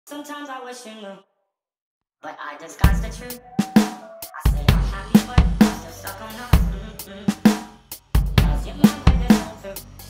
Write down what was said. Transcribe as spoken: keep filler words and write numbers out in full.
Sometimes I wish you knew, but I disguise the truth. I say I'm happy, but I'm still stuck on us. Mm-mm. Cause you're my biggest truth.